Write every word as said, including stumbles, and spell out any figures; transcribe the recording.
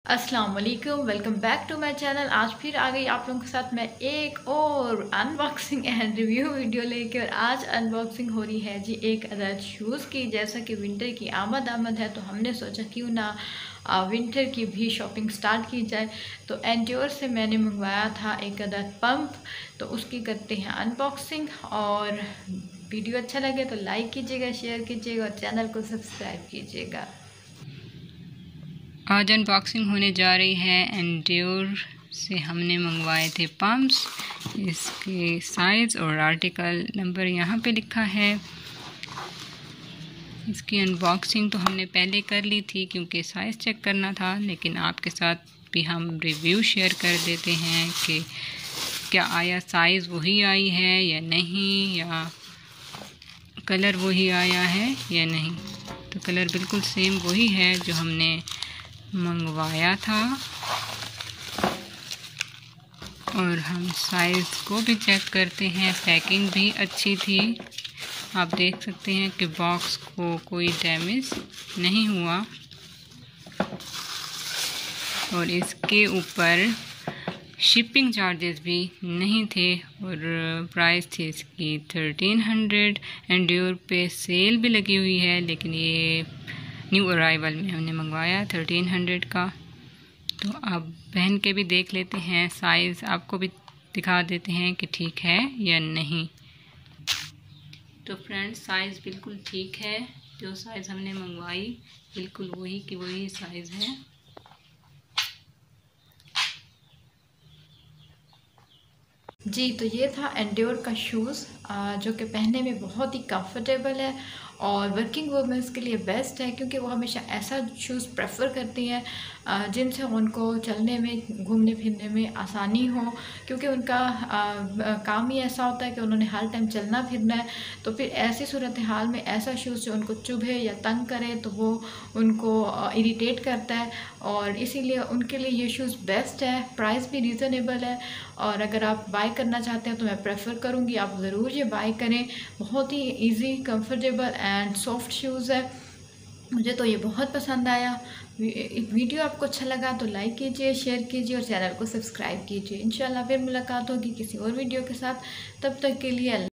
अस्सलाम वालेकुम, welcome back to my channel. आज फिर आ गई आप लोगों के साथ मैं एक और अनबॉक्सिंग एंड रिव्यू वीडियो लेके। और आज अनबॉक्सिंग हो रही है जी एक अदद शूज़ की। जैसा कि विंटर की आमद आमद है तो हमने सोचा क्यों ना विंटर की भी शॉपिंग स्टार्ट की जाए। तो एंड्योर से मैंने मंगवाया था एक अदद पंप, तो उसकी करते हैं अनबॉक्सिंग। और वीडियो अच्छा लगे तो लाइक कीजिएगा, शेयर कीजिएगा और चैनल को सब्सक्राइब कीजिएगा। आज अनबॉक्सिंग होने जा रही है एंड्योर से हमने मंगवाए थे पम्प्स। इसके साइज़ और आर्टिकल नंबर यहाँ पे लिखा है। इसकी अनबॉक्सिंग तो हमने पहले कर ली थी क्योंकि साइज़ चेक करना था, लेकिन आपके साथ भी हम रिव्यू शेयर कर देते हैं कि क्या आया, साइज़ वही आई है या नहीं, या कलर वही आया है या नहीं। तो कलर बिल्कुल सेम वही है जो हमने मंगवाया था। और हम साइज़ को भी चेक करते हैं। पैकिंग भी अच्छी थी, आप देख सकते हैं कि बॉक्स को कोई डैमेज नहीं हुआ। और इसके ऊपर शिपिंग चार्जेस भी नहीं थे और प्राइस थी इसकी थर्टीन हंड्रेड। एंड्योर पे सेल भी लगी हुई है, लेकिन ये न्यू अराइवल में हमने मंगवाया थर्टीन हंड्रेड का। तो अब पहन के भी देख लेते हैं, साइज़ आपको भी दिखा देते हैं कि ठीक है या नहीं। तो फ्रेंड्स, साइज़ बिल्कुल ठीक है, जो साइज़ हमने मंगवाई बिल्कुल वही की वही साइज़ है। जी, तो ये था एंड्योर का शूज़ जो कि पहनने में बहुत ही कंफर्टेबल है और वर्किंग वुमेंस के लिए बेस्ट है, क्योंकि वो हमेशा ऐसा शूज़ प्रेफर करती हैं जिनसे उनको चलने में, घूमने फिरने में आसानी हो। क्योंकि उनका आ, काम ही ऐसा होता है कि उन्होंने हर टाइम चलना फिरना है। तो फिर ऐसी सूरत हाल में ऐसा शूज़ जो उनको चुभे या तंग करे तो वो उनको इरिटेट करता है, और इसीलिए उनके लिए ये शूज़ बेस्ट है। प्राइस भी रीज़नेबल है, और अगर आप बाय करना चाहते हैं तो मैं प्रेफर करूँगी आप ज़रूर ये बाय करें। बहुत ही easy, comfortable and soft shoes है। मुझे तो ये बहुत पसंद आया। वीडियो आपको अच्छा लगा तो लाइक कीजिए, शेयर कीजिए और चैनल को सब्सक्राइब कीजिए। इंशाल्लाह फिर मुलाकात होगी किसी और वीडियो के साथ। तब तक के लिए